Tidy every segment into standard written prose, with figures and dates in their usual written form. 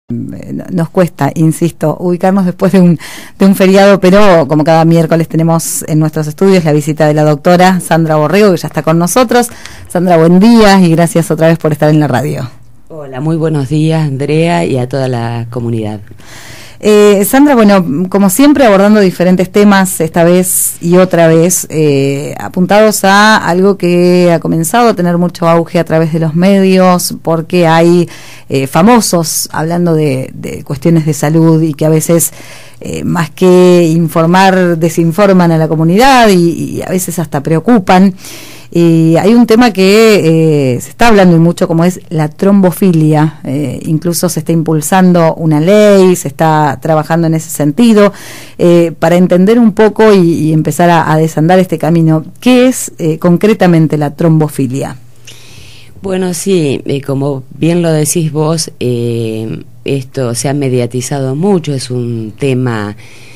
Nos cuesta, insisto, ubicarnos después de un feriado, pero como cada miércoles tenemos en nuestros estudios la visita de la doctora Sandra Borrego, que ya está con nosotros. Sandra, buen día y gracias otra vez por estar en la radio. Hola, muy buenos días, Andrea, y a toda la comunidad. Sandra, bueno, como siempre abordando diferentes temas, esta vez y otra vez, apuntados a algo que ha comenzado a tener mucho auge a través de los medios, porque hay famosos hablando de cuestiones de salud y que a veces, más que informar, desinforman a la comunidad y a veces hasta preocupan. Hay un tema que se está hablando mucho, como es la trombofilia. Incluso se está impulsando una ley, se está trabajando en ese sentido, para entender un poco y empezar a desandar este camino. ¿Qué es concretamente la trombofilia? Bueno, sí, como bien lo decís vos, esto se ha mediatizado mucho, es un tema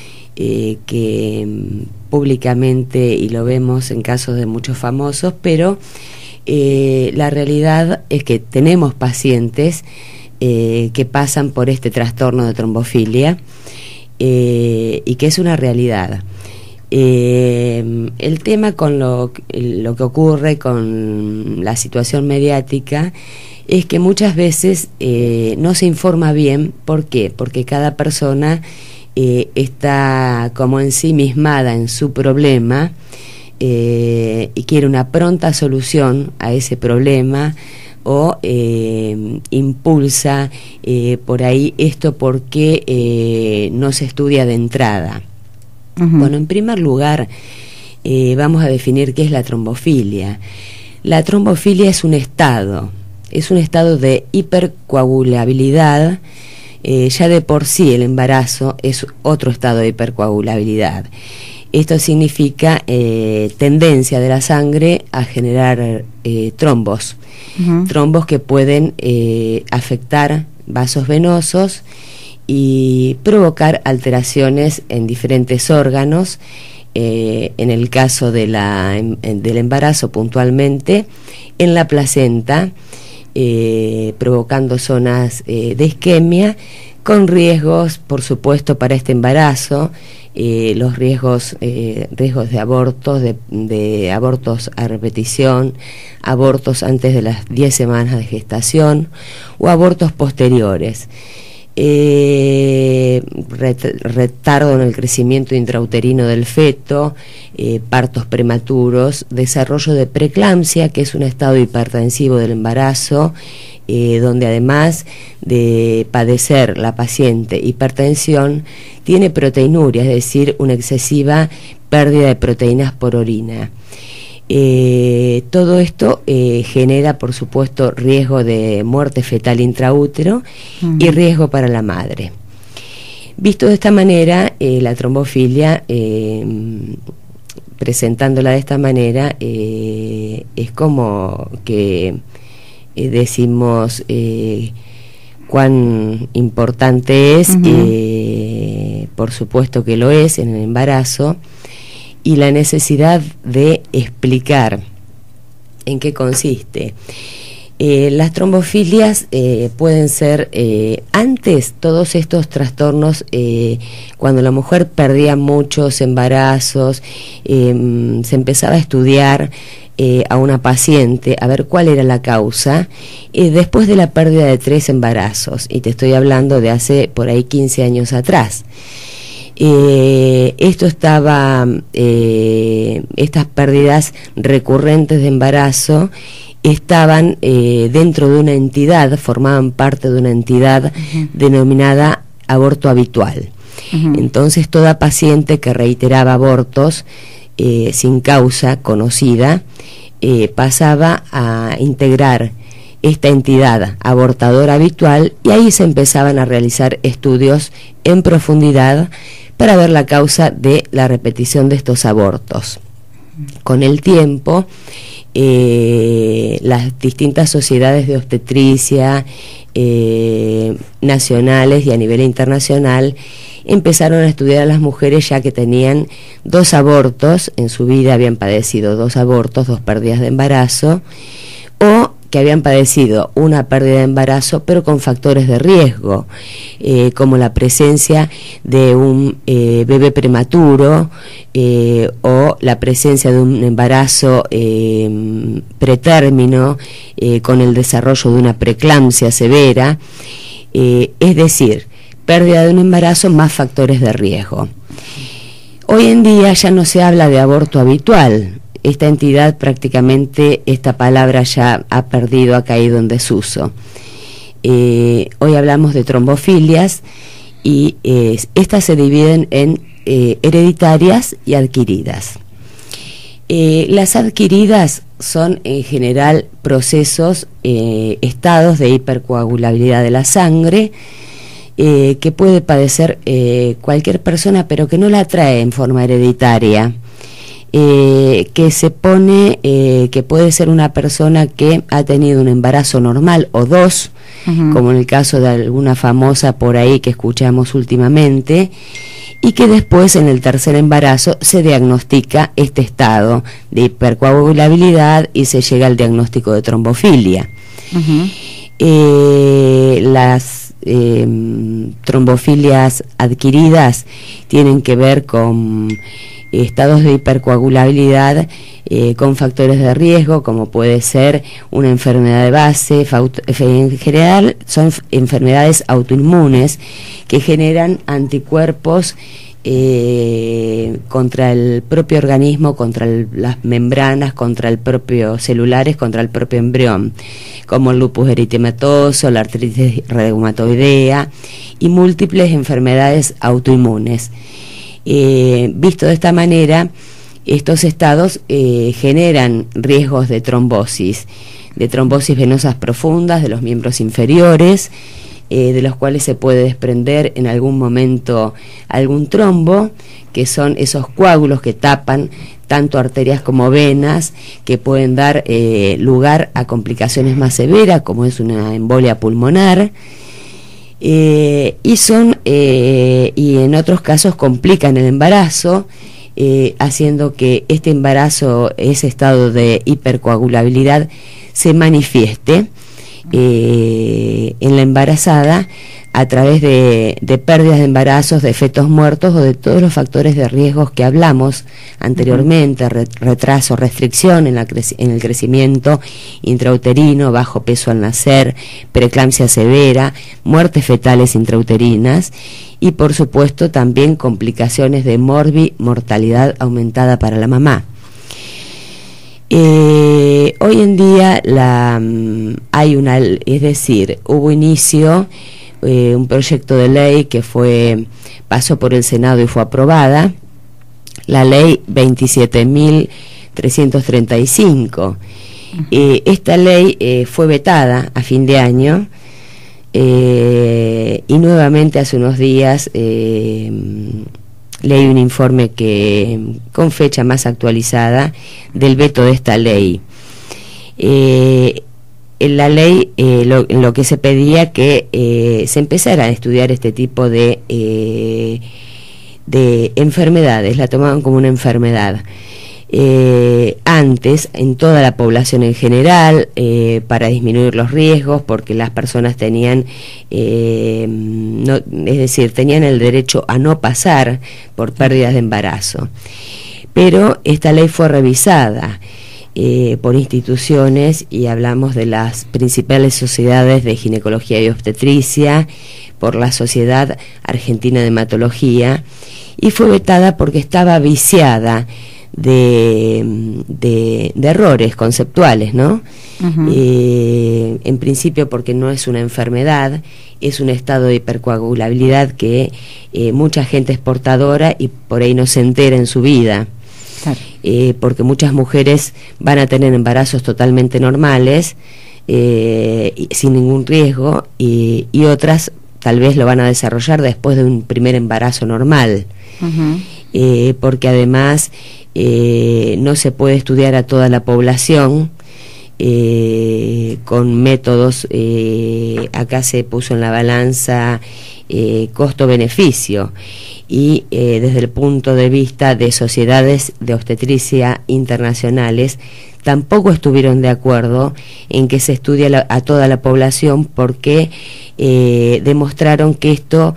que públicamente, y lo vemos en casos de muchos famosos, pero la realidad es que tenemos pacientes que pasan por este trastorno de trombofilia y que es una realidad. El tema con lo que ocurre con la situación mediática es que muchas veces no se informa bien. ¿Por qué? Porque cada persona está como ensimismada en su problema y quiere una pronta solución a ese problema, o impulsa por ahí esto porque no se estudia de entrada. Bueno, en primer lugar, vamos a definir qué es la trombofilia. La trombofilia es un estado de hipercoagulabilidad. Ya de por sí el embarazo es otro estado de hipercoagulabilidad. Esto significa tendencia de la sangre a generar trombos, trombos que pueden afectar vasos venosos y provocar alteraciones en diferentes órganos. En el caso del embarazo, puntualmente en la placenta, provocando zonas de isquemia, con riesgos, por supuesto, para este embarazo, los riesgos de abortos, de abortos a repetición, abortos antes de las 10 semanas de gestación o abortos posteriores. Retardo en el crecimiento intrauterino del feto, partos prematuros, desarrollo de preeclampsia, que es un estado hipertensivo del embarazo, donde además de padecer la paciente hipertensión, tiene proteinuria, es decir, una excesiva pérdida de proteínas por orina. Todo esto genera, por supuesto, riesgo de muerte fetal intraútero y riesgo para la madre. Visto de esta manera, la trombofilia, presentándola de esta manera, es como que decimos cuán importante es, por supuesto que lo es en el embarazo, y la necesidad de explicar en qué consiste. Las trombofilias pueden ser, antes todos estos trastornos, cuando la mujer perdía muchos embarazos, se empezaba a estudiar a una paciente, a ver cuál era la causa, después de la pérdida de 3 embarazos, y te estoy hablando de hace por ahí 15 años atrás. Esto estaba, estas pérdidas recurrentes de embarazo estaban dentro de una entidad, formaban parte de una entidad denominada aborto habitual. Entonces toda paciente que reiteraba abortos sin causa conocida pasaba a integrar esta entidad abortadora habitual, y ahí se empezaban a realizar estudios en profundidad para ver la causa de la repetición de estos abortos. Con el tiempo, las distintas sociedades de obstetricia nacionales y a nivel internacional empezaron a estudiar a las mujeres ya que tenían 2 abortos en su vida, habían padecido 2 abortos, 2 pérdidas de embarazo, o que habían padecido una pérdida de embarazo, pero con factores de riesgo, como la presencia de un bebé prematuro o la presencia de un embarazo pretérmino con el desarrollo de una preeclampsia severa, es decir, pérdida de un embarazo más factores de riesgo. Hoy en día ya no se habla de aborto habitual. Esta entidad prácticamente, esta palabra ya ha caído en desuso. Hoy hablamos de trombofilias y estas se dividen en hereditarias y adquiridas. Las adquiridas son en general procesos, estados de hipercoagulabilidad de la sangre, que puede padecer cualquier persona, pero que no la trae en forma hereditaria, que se pone, que puede ser una persona que ha tenido un embarazo normal o dos, como en el caso de alguna famosa por ahí que escuchamos últimamente, y que después en el tercer embarazo se diagnostica este estado de hipercoagulabilidad y se llega al diagnóstico de trombofilia. Las trombofilias adquiridas tienen que ver con estados de hipercoagulabilidad con factores de riesgo, como puede ser una enfermedad de base. En general son enfermedades autoinmunes que generan anticuerpos contra el propio organismo, contra las membranas, contra el propio celulares, contra el propio embrión, como el lupus eritematoso, la artritis reumatoidea y múltiples enfermedades autoinmunes. Visto de esta manera, estos estados generan riesgos de trombosis venosas profundas de los miembros inferiores, de los cuales se puede desprender en algún momento algún trombo, que son esos coágulos que tapan tanto arterias como venas, que pueden dar lugar a complicaciones más severas, como es una embolia pulmonar, y en otros casos complican el embarazo, haciendo que este embarazo, ese estado de hipercoagulabilidad, se manifieste en la embarazada a través de pérdidas de embarazos, de fetos muertos o de todos los factores de riesgos que hablamos anteriormente, retraso, restricción en el crecimiento intrauterino, bajo peso al nacer, preeclampsia severa, muertes fetales intrauterinas y por supuesto también complicaciones de mortalidad aumentada para la mamá. Hoy en día hubo inicio un proyecto de ley que pasó por el Senado y fue aprobada, la ley 27.335. Esta ley fue vetada a fin de año y nuevamente hace unos días leí un informe con fecha más actualizada del veto de esta ley. En la ley lo que se pedía que se empezara a estudiar este tipo de enfermedades, la tomaban como una enfermedad. Antes, en toda la población en general, para disminuir los riesgos, porque las personas tenían, tenían el derecho a no pasar por pérdidas de embarazo. Pero esta ley fue revisada por instituciones, y hablamos de las principales sociedades de ginecología y obstetricia, por la Sociedad Argentina de Hematología, y fue vetada porque estaba viciada de errores conceptuales, ¿no? En principio porque no es una enfermedad, es un estado de hipercoagulabilidad que mucha gente es portadora y por ahí no se entera en su vida. Claro. Porque muchas mujeres van a tener embarazos totalmente normales, sin ningún riesgo, y otras tal vez lo van a desarrollar después de un primer embarazo normal. Porque además no se puede estudiar a toda la población con métodos, acá se puso en la balanza costo-beneficio, y desde el punto de vista de sociedades de obstetricia internacionales tampoco estuvieron de acuerdo en que se estudie a toda la población, porque demostraron que esto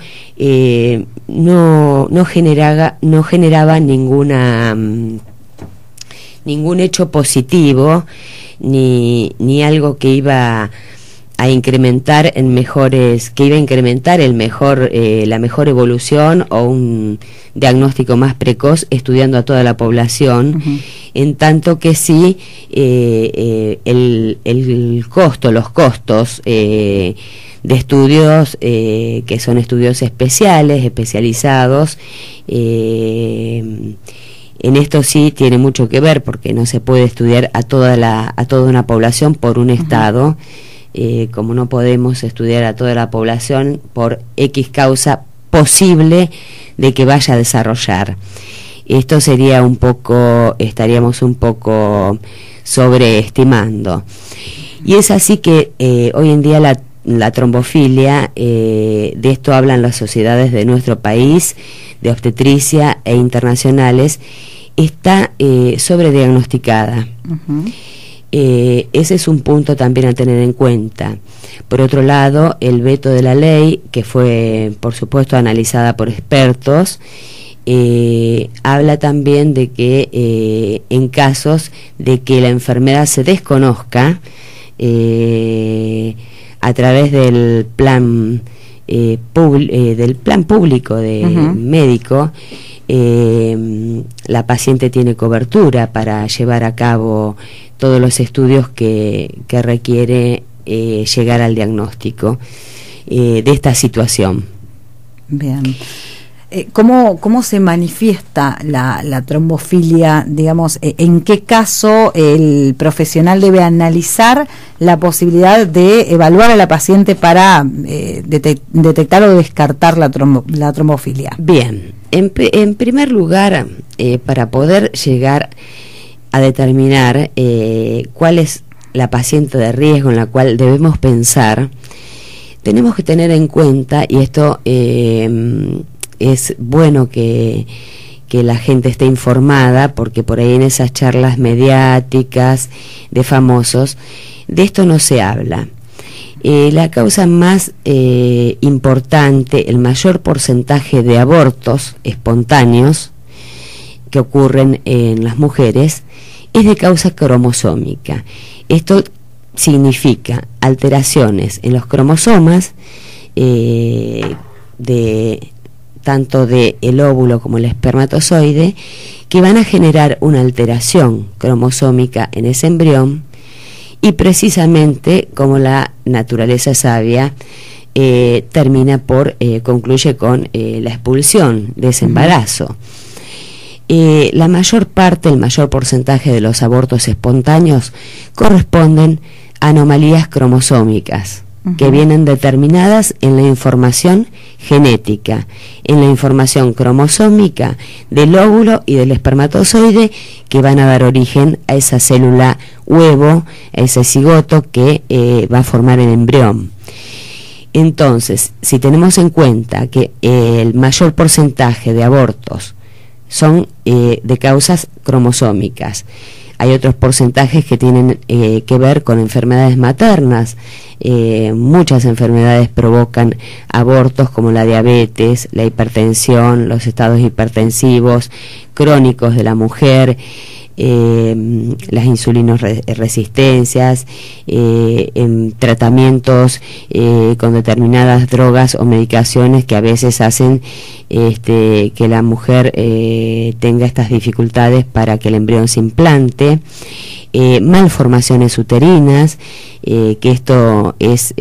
no generaba ningún hecho positivo, ni algo que iba a incrementar la mejor evolución o un diagnóstico más precoz estudiando a toda la población. En tanto que sí, los costos de estudios que son estudios especializados, en esto sí tiene mucho que ver, porque no se puede estudiar a toda una población por un estado, como no podemos estudiar a toda la población por X causa posible de que vaya a desarrollar. Esto estaríamos un poco sobreestimando. Y es así que hoy en día la trombofilia, de esto hablan las sociedades de nuestro país, de obstetricia e internacionales, está sobrediagnosticada. Ese es un punto también a tener en cuenta. Por otro lado, el veto de la ley, que fue por supuesto analizada por expertos, habla también de que en casos de que la enfermedad se desconozca, a través del plan público de médico, la paciente tiene cobertura para llevar a cabo todos los estudios que requiere llegar al diagnóstico de esta situación. Bien. ¿Cómo se manifiesta la trombofilia? Digamos, ¿en qué caso el profesional debe analizar la posibilidad de evaluar a la paciente para detectar o descartar la trombofilia? Bien, en primer lugar, para poder llegar a determinar cuál es la paciente de riesgo en la cual debemos pensar, tenemos que tener en cuenta, y esto es bueno que la gente esté informada, porque por ahí en esas charlas mediáticas de famosos de esto no se habla. La causa más importante, el mayor porcentaje de abortos espontáneos que ocurren en las mujeres, es de causa cromosómica. Esto significa alteraciones en los cromosomas tanto del óvulo como el espermatozoide, que van a generar una alteración cromosómica en ese embrión, y precisamente, como la naturaleza sabia, concluye con la expulsión de ese embarazo. La mayor parte, el mayor porcentaje de los abortos espontáneos corresponden a anomalías cromosómicas, que vienen determinadas en la información genética, en la información cromosómica del óvulo y del espermatozoide, que van a dar origen a esa célula huevo, a ese cigoto que va a formar el embrión. Entonces, si tenemos en cuenta que el mayor porcentaje de abortos son de causas cromosómicas, hay otros porcentajes que tienen que ver con enfermedades maternas. Muchas enfermedades provocan abortos, como la diabetes, la hipertensión, los estados hipertensivos crónicos de la mujer, las insulinoresistencias, tratamientos con determinadas drogas o medicaciones que a veces hacen que la mujer tenga estas dificultades para que el embrión se implante, malformaciones uterinas, que esto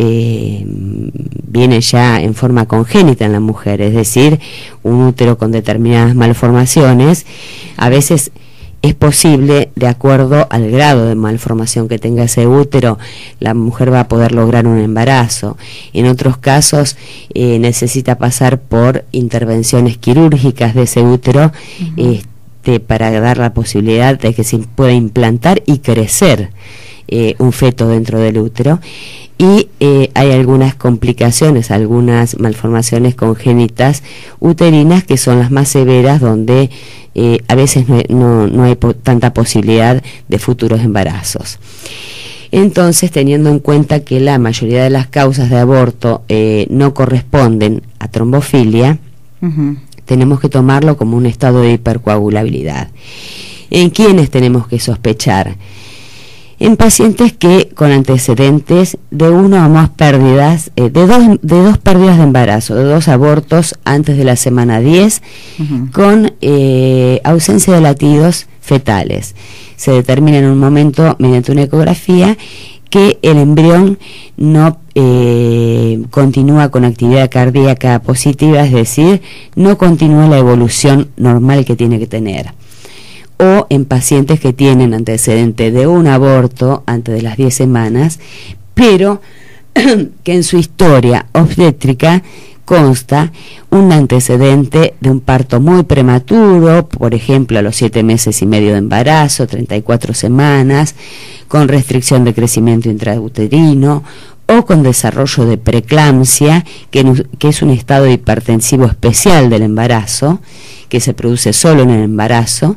viene ya en forma congénita en la mujer, es decir, un útero con determinadas malformaciones. A veces es posible, de acuerdo al grado de malformación que tenga ese útero, la mujer va a poder lograr un embarazo. En otros casos necesita pasar por intervenciones quirúrgicas de ese útero, para dar la posibilidad de que se pueda implantar y crecer un feto dentro del útero. y hay algunas complicaciones, algunas malformaciones congénitas uterinas que son las más severas, donde a veces no hay tanta posibilidad de futuros embarazos. Entonces, teniendo en cuenta que la mayoría de las causas de aborto no corresponden a trombofilia, tenemos que tomarlo como un estado de hipercoagulabilidad. ¿En quiénes tenemos que sospechar? En pacientes que con antecedentes de una o más pérdidas, de dos pérdidas de embarazo, de 2 abortos antes de la semana 10, con ausencia de latidos fetales. Se determina en un momento, mediante una ecografía, que el embrión no continúa con actividad cardíaca positiva, es decir, no continúa la evolución normal que tiene que tener. O en pacientes que tienen antecedente de un aborto antes de las 10 semanas, pero que en su historia obstétrica consta un antecedente de un parto muy prematuro, por ejemplo a los 7 meses y medio de embarazo, 34 semanas, con restricción de crecimiento intrauterino, o con desarrollo de preeclampsia, que es un estado hipertensivo especial del embarazo, que se produce solo en el embarazo,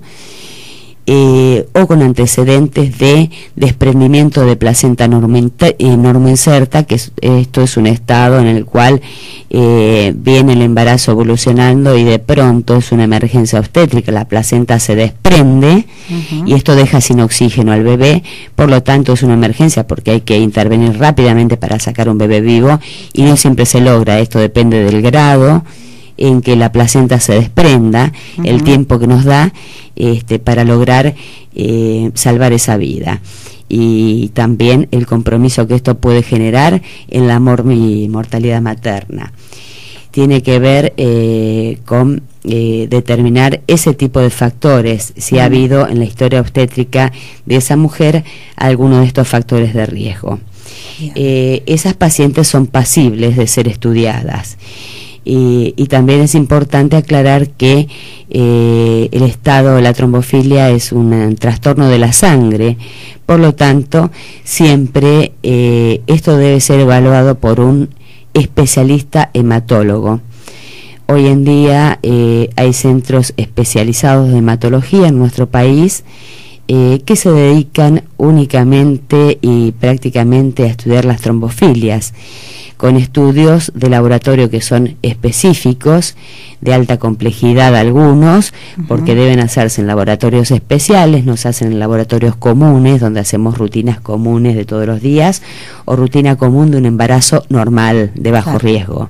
o con antecedentes de desprendimiento de placenta normoinserta, que esto es un estado en el cual viene el embarazo evolucionando y de pronto es una emergencia obstétrica, la placenta se desprende y esto deja sin oxígeno al bebé, por lo tanto es una emergencia porque hay que intervenir rápidamente para sacar un bebé vivo y no siempre se logra. Esto depende del grado en que la placenta se desprenda, el tiempo que nos da para lograr salvar esa vida, y también el compromiso que esto puede generar en la mortalidad materna. Tiene que ver con determinar ese tipo de factores, si ha habido en la historia obstétrica de esa mujer alguno de estos factores de riesgo. Esas pacientes son pasibles de ser estudiadas. Y también es importante aclarar que el estado de la trombofilia es un trastorno de la sangre, por lo tanto siempre esto debe ser evaluado por un especialista hematólogo. Hoy en día hay centros especializados de hematología en nuestro país que se dedican únicamente y prácticamente a estudiar las trombofilias, con estudios de laboratorio que son específicos, de alta complejidad algunos, porque deben hacerse en laboratorios especiales, no se hacen en laboratorios comunes, donde hacemos rutinas comunes de todos los días, o rutina común de un embarazo normal, de bajo riesgo.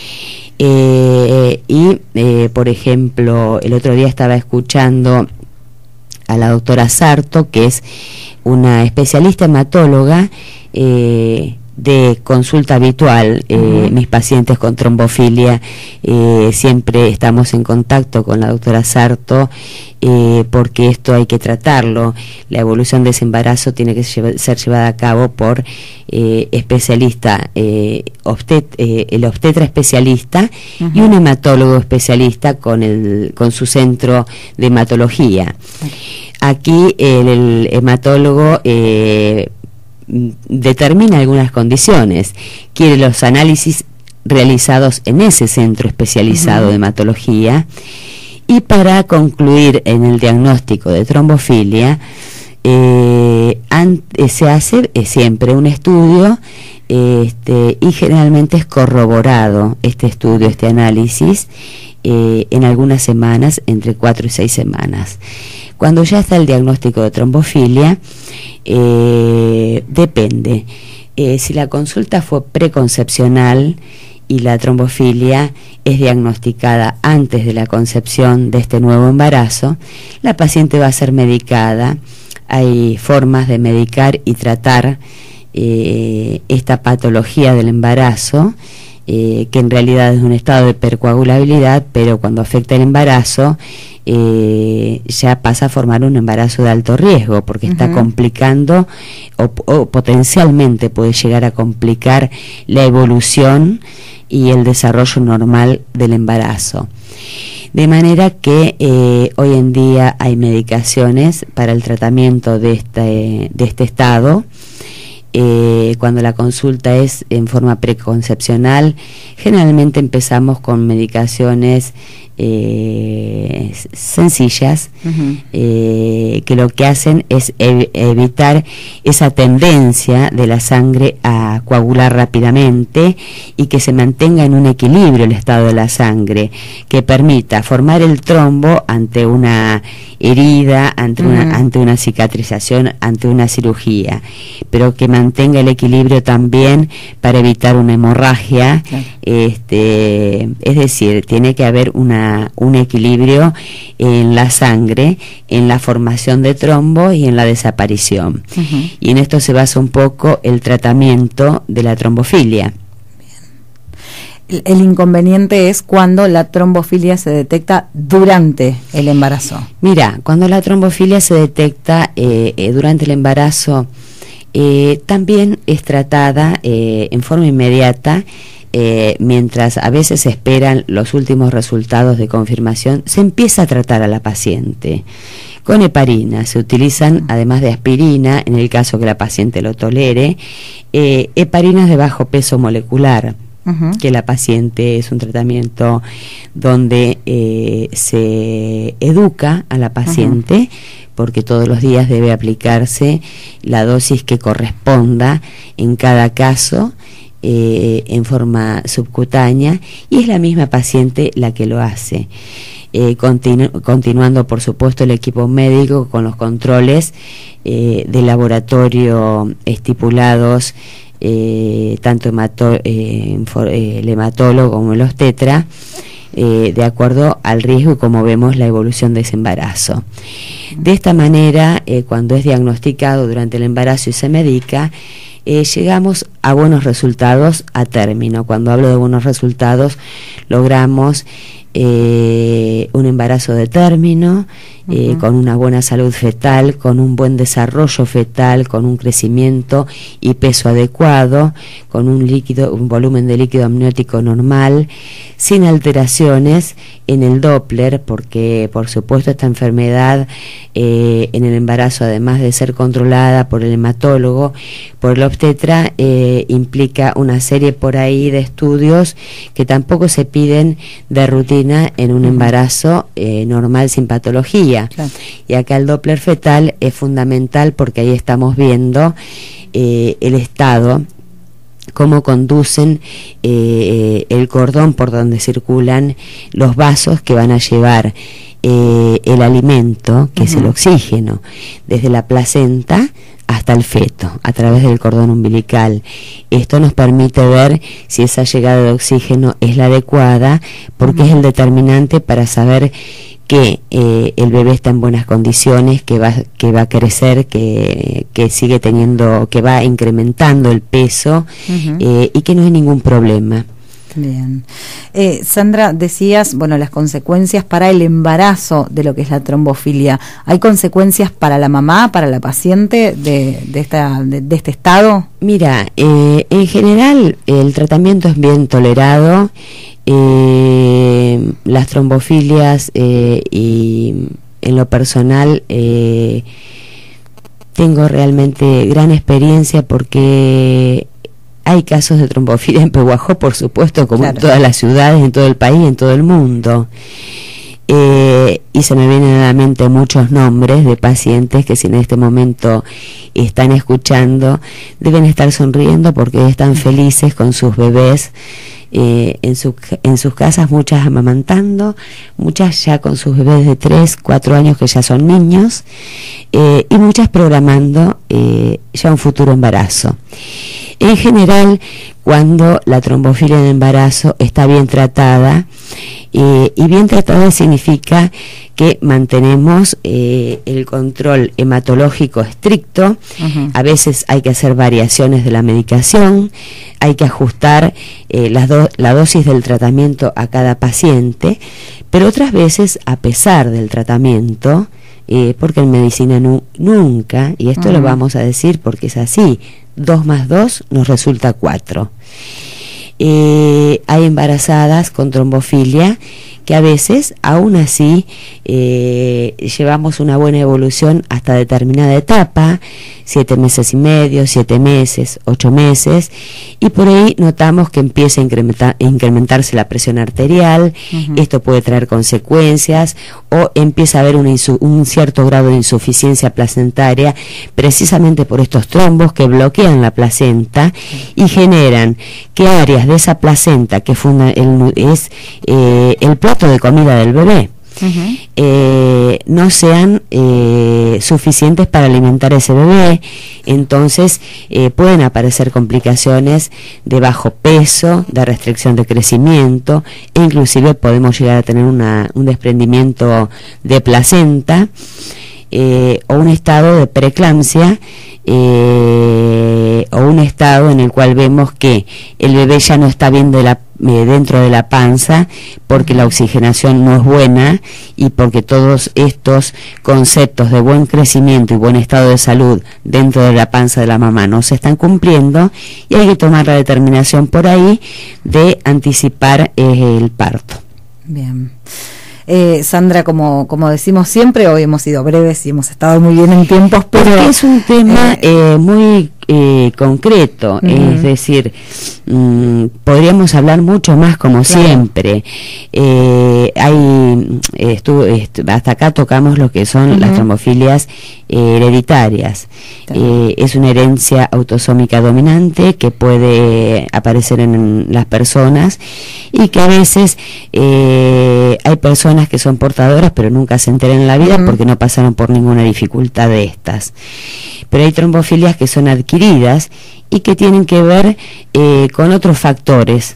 Por ejemplo, el otro día estaba escuchando a la doctora Sarto, que es una especialista hematóloga, de consulta habitual. Mis pacientes con trombofilia siempre estamos en contacto con la doctora Sarto, porque esto hay que tratarlo. La evolución de ese embarazo tiene que ser llevada a cabo por especialista, el obstetra especialista y un hematólogo especialista con su centro de hematología. Aquí el hematólogo determina algunas condiciones, quiere los análisis realizados en ese centro especializado de hematología, y para concluir en el diagnóstico de trombofilia se hace siempre un estudio, y generalmente es corroborado este estudio, este análisis, en algunas semanas, entre 4 y 6 semanas. Cuando ya está el diagnóstico de trombofilia, depende. Si la consulta fue preconcepcional y la trombofilia es diagnosticada antes de la concepción de este nuevo embarazo, la paciente va a ser medicada. Hay formas de medicar y tratar esta patología del embarazo, que en realidad es un estado de hipercoagulabilidad, pero cuando afecta el embarazo ya pasa a formar un embarazo de alto riesgo, porque está complicando o potencialmente puede llegar a complicar la evolución y el desarrollo normal del embarazo. De manera que hoy en día hay medicaciones para el tratamiento de este estado, cuando la consulta es en forma preconcepcional, generalmente empezamos con medicaciones sencillas, que lo que hacen es evitar esa tendencia de la sangre a coagular rápidamente y que se mantenga en un equilibrio el estado de la sangre, que permita formar el trombo ante una herida, ante una cicatrización, ante una cirugía, pero que mantenga el equilibrio también para evitar una hemorragia. Claro. Es decir, tiene que haber un equilibrio en la sangre, en la formación de trombo y en la desaparición. Y en esto se basa un poco el tratamiento de la trombofilia. El inconveniente es cuando la trombofilia se detecta durante el embarazo. Mira, cuando la trombofilia se detecta durante el embarazo, también es tratada en forma inmediata. Mientras a veces se esperan los últimos resultados de confirmación, se empieza a tratar a la paciente con heparina. Se utilizan, además de aspirina, en el caso que la paciente lo tolere, heparinas de bajo peso molecular, que la paciente, es un tratamiento donde se educa a la paciente, porque todos los días debe aplicarse la dosis que corresponda en cada caso, en forma subcutánea, y es la misma paciente la que lo hace, continuando por supuesto el equipo médico con los controles de laboratorio estipulados, tanto el hematólogo como el obstetra, de acuerdo al riesgo y como vemos la evolución de ese embarazo. De esta manera, cuando es diagnosticado durante el embarazo y se medica, llegamos a buenos resultados a término. Cuando hablo de buenos resultados, logramos un embarazo de término, con una buena salud fetal, con un buen desarrollo fetal, con un crecimiento y peso adecuado, con un volumen de líquido amniótico normal, sin alteraciones en el Doppler, porque por supuesto esta enfermedad en el embarazo, además de ser controlada por el hematólogo, por el obstetra, implica una serie por ahí de estudios que tampoco se piden de rutina en un embarazo normal sin patología. Claro. Y acá el Doppler fetal es fundamental porque ahí estamos viendo el estado, cómo conducen el cordón por donde circulan los vasos que van a llevar el alimento, que es el oxígeno, desde la placenta hasta el feto, a través del cordón umbilical. Esto nos permite ver si esa llegada de oxígeno es la adecuada, porque es el determinante para saber que el bebé está en buenas condiciones, que va a crecer, que sigue teniendo, que va incrementando el peso, y que no hay ningún problema. Bien. Sandra, decías, las consecuencias para el embarazo de lo que es la trombofilia. ¿Hay consecuencias para la mamá, para la paciente de este estado? Mira, en general el tratamiento es bien tolerado. Las trombofilias, y en lo personal tengo realmente gran experiencia, porque hay casos de trombofilia en Pehuajó, por supuesto, como en todas las ciudades, en todo el país, en todo el mundo. Y se me vienen a la mente muchos nombres de pacientes que, si en este momento están escuchando, deben estar sonriendo porque están felices con sus bebés en sus casas, muchas amamantando, muchas ya con sus bebés de 3, 4 años que ya son niños, y muchas programando ya un futuro embarazo. En general, cuando la trombofilia en embarazo está bien tratada, y bien tratada significa que mantenemos el control hematológico estricto. A veces hay que hacer variaciones de la medicación, hay que ajustar la dosis del tratamiento a cada paciente, pero otras veces, a pesar del tratamiento, porque en medicina nunca, y esto lo vamos a decir porque es así, 2 más 2 nos resulta 4. Hay embarazadas con trombofilia que a veces, aún así, llevamos una buena evolución hasta determinada etapa, 7 meses y medio, 7 meses, 8 meses, y por ahí notamos que empieza a incrementarse la presión arterial. Esto puede traer consecuencias, o empieza a haber un cierto grado de insuficiencia placentaria, precisamente por estos trombos que bloquean la placenta y generan que áreas de esa placenta, que es el plato de comida del bebé, no sean suficientes para alimentar a ese bebé. Entonces pueden aparecer complicaciones de bajo peso, de restricción de crecimiento, e inclusive podemos llegar a tener un desprendimiento de placenta, o un estado de preeclampsia, o un estado en el cual vemos que el bebé ya no está bien dentro de la panza, porque la oxigenación no es buena y porque todos estos conceptos de buen crecimiento y buen estado de salud dentro de la panza de la mamá no se están cumpliendo, y hay que tomar la determinación por ahí de anticipar el parto. Bien. Sandra, como decimos siempre, hoy hemos sido breves y hemos estado muy bien en tiempos, pero es un tema muy concreto, es decir, podríamos hablar mucho más, como siempre. Hasta acá tocamos lo que son las trombofilias hereditarias. Es una herencia autosómica dominante que puede aparecer en las personas, y que a veces hay personas que son portadoras pero nunca se enteran en la vida porque no pasaron por ninguna dificultad de estas. Pero hay trombofilias que son adquiridas y que tienen que ver con otros factores,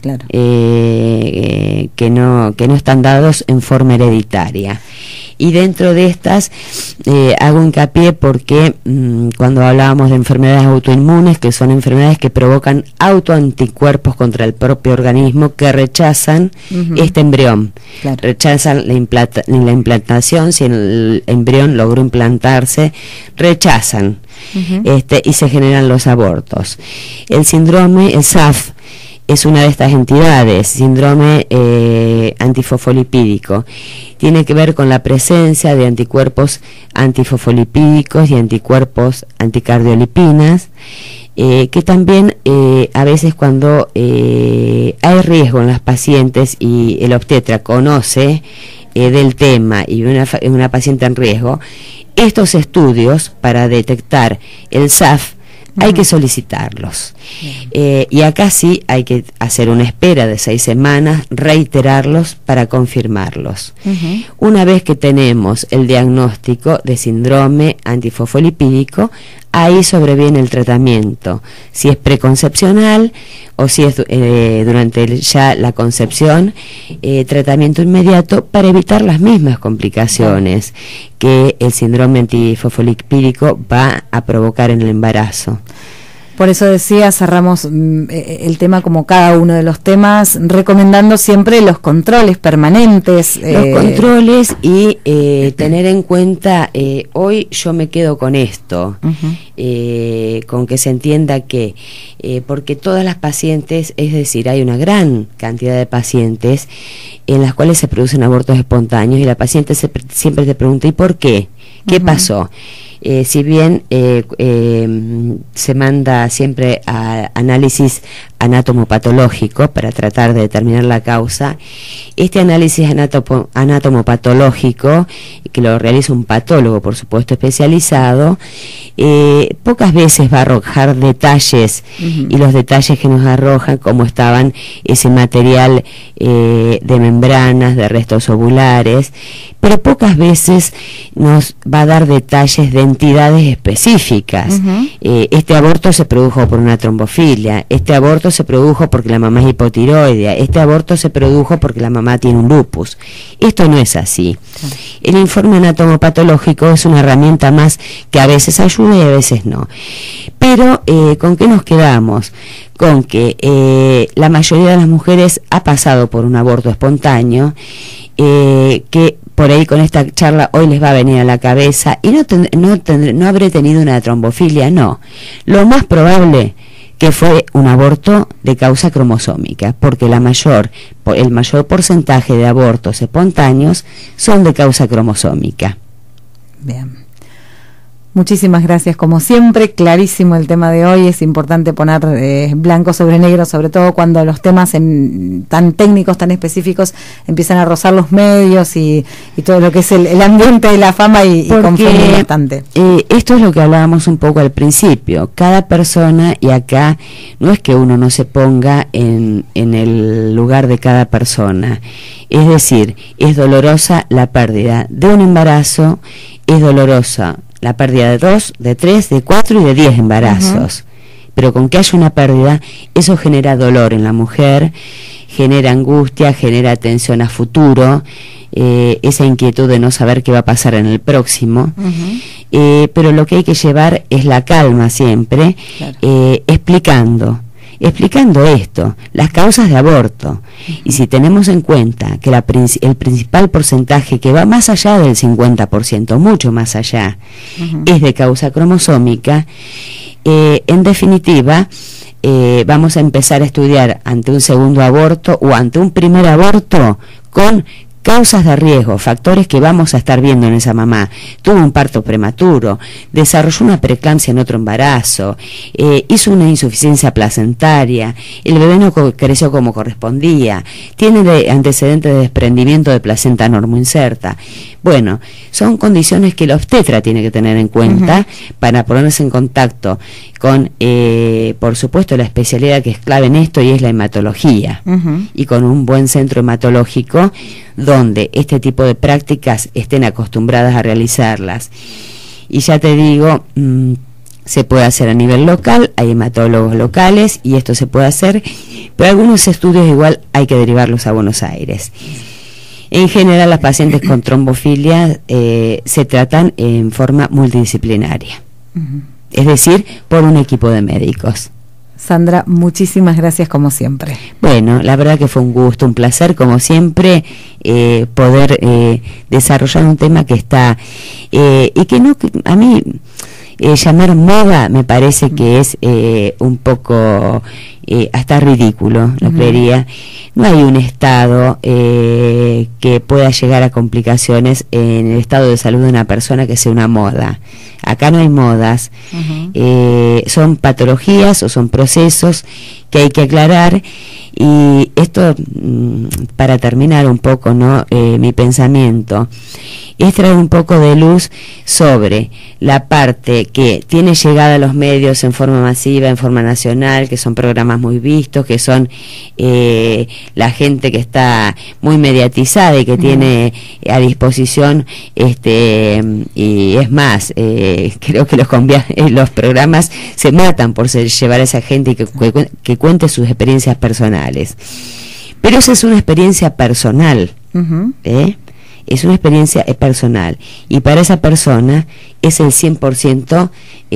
que no están dados en forma hereditaria. Y dentro de estas hago hincapié porque cuando hablábamos de enfermedades autoinmunes, que son enfermedades que provocan autoanticuerpos contra el propio organismo, que rechazan este embrión, rechazan la implantación. Si el embrión logró implantarse, rechazan y se generan los abortos. El síndrome, el SAF, es una de estas entidades, síndrome antifosfolipídico. Tiene que ver con la presencia de anticuerpos antifosfolipídicos y anticuerpos anticardiolipinas, que también a veces cuando hay riesgo en las pacientes y el obstetra conoce del tema y una paciente en riesgo, estos estudios para detectar el SAF hay que solicitarlos. Y acá sí hay que hacer una espera de 6 semanas, reiterarlos para confirmarlos. Una vez que tenemos el diagnóstico de síndrome antifosfolipídico, ahí sobreviene el tratamiento, si es preconcepcional o si es durante ya la concepción, tratamiento inmediato para evitar las mismas complicaciones que el síndrome antifosfolipídico va a provocar en el embarazo. Por eso decía, cerramos el tema como cada uno de los temas, recomendando siempre los controles permanentes. Los controles y tener en cuenta, hoy yo me quedo con esto, con que se entienda que, porque todas las pacientes, es decir, hay una gran cantidad de pacientes en las cuales se producen abortos espontáneos, y la paciente siempre te pregunta, ¿y por qué? ¿Qué pasó? Si bien se manda siempre a análisis anatomopatológico para tratar de determinar la causa, este análisis anatomopatológico, que lo realiza un patólogo, por supuesto, especializado, pocas veces va a arrojar detalles, y los detalles que nos arrojan, como estaban ese material de membranas, de restos ovulares, pero pocas veces nos va a dar detalles de entidades específicas. Este aborto se produjo por una trombofilia, este aborto se produjo porque la mamá es hipotiroidea, este aborto se produjo porque la mamá tiene un lupus. Esto no es así. El informe anatomopatológico es una herramienta más que a veces ayuda y a veces no. Pero, ¿con qué nos quedamos? Con que la mayoría de las mujeres ha pasado por un aborto espontáneo, que por ahí con esta charla hoy les va a venir a la cabeza, y no habré tenido una trombofilia, no. Lo más probable que fue un aborto de causa cromosómica, porque el mayor porcentaje de abortos espontáneos son de causa cromosómica. Bien. Muchísimas gracias, como siempre, clarísimo el tema de hoy. Es importante poner blanco sobre negro, sobre todo cuando los temas tan técnicos, tan específicos, empiezan a rozar los medios y todo lo que es el ambiente de la fama y confunde bastante. Esto es lo que hablábamos un poco al principio. Cada persona, y acá no es que uno no se ponga en el lugar de cada persona, es decir, es dolorosa la pérdida de un embarazo, es dolorosa la pérdida de 2, de 3, de 4 y de 10 embarazos. Pero con que haya una pérdida, eso genera dolor en la mujer, genera angustia, genera tensión a futuro, esa inquietud de no saber qué va a pasar en el próximo. Pero lo que hay que llevar es la calma siempre, claro. Explicando esto, las causas de aborto, y si tenemos en cuenta que el principal porcentaje, que va más allá del 50%, mucho más allá, es de causa cromosómica, en definitiva, vamos a empezar a estudiar ante un segundo aborto o ante un primer aborto con causas de riesgo, factores que vamos a estar viendo en esa mamá. Tuvo un parto prematuro, desarrolló una preeclampsia en otro embarazo, hizo una insuficiencia placentaria, el bebé no creció como correspondía, tiene antecedentes de desprendimiento de placenta normoinserta. Bueno, son condiciones que el obstetra tiene que tener en cuenta para ponerse en contacto con, por supuesto, la especialidad que es clave en esto, y es la hematología, y con un buen centro hematológico donde este tipo de prácticas estén acostumbradas a realizarlas. Y ya te digo, se puede hacer a nivel local, hay hematólogos locales y esto se puede hacer, pero algunos estudios igual hay que derivarlos a Buenos Aires. En general, las pacientes con trombofilia se tratan en forma multidisciplinaria, es decir, por un equipo de médicos. Sandra, muchísimas gracias como siempre. Bueno, la verdad que fue un gusto, un placer como siempre poder desarrollar un tema que está y que no, a mí llamar moda me parece que es un poco hasta ridículo, lo creería. No hay un estado que pueda llegar a complicaciones en el estado de salud de una persona que sea una moda. Acá no hay modas, son patologías o son procesos que hay que aclarar. Y esto, para terminar un poco, ¿no? Mi pensamiento es traer un poco de luz sobre la parte que tiene llegada a los medios en forma masiva, en forma nacional, que son programas muy vistos, que son la gente que está muy mediatizada y que tiene a disposición, y es más, creo que los programas se matan por llevar a esa gente y que cuente sus experiencias personales. Pero esa es una experiencia personal, es una experiencia personal, y para esa persona es el 100%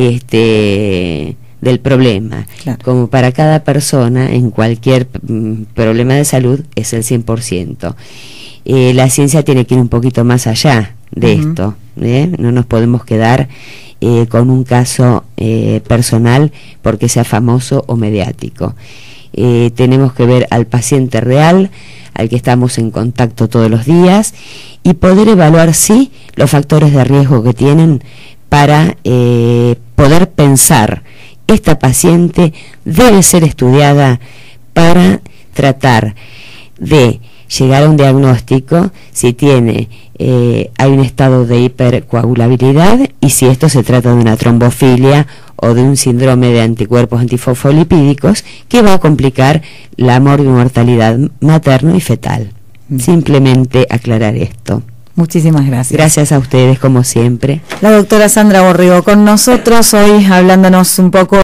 del problema, claro. Como para cada persona en cualquier problema de salud es el 100%. La ciencia tiene que ir un poquito más allá de esto, no nos podemos quedar con un caso personal porque sea famoso o mediático. Tenemos que ver al paciente real, al que estamos en contacto todos los días, y poder evaluar, sí, los factores de riesgo que tienen para poder pensar, esta paciente debe ser estudiada para tratar de llegar a un diagnóstico si tiene hay un estado de hipercoagulabilidad, y si esto se trata de una trombofilia o de un síndrome de anticuerpos antifosfolipídicos que va a complicar la mortalidad materno y fetal. Simplemente aclarar esto. Muchísimas gracias. Gracias a ustedes, como siempre. La doctora Sandra Borrego con nosotros hoy, hablándonos un poco